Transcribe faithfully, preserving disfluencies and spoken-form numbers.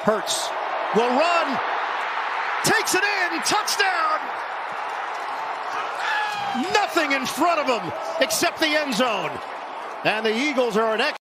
Hurts will run, takes it in, touchdown! Nothing in front of him except the end zone. And the Eagles are an excellent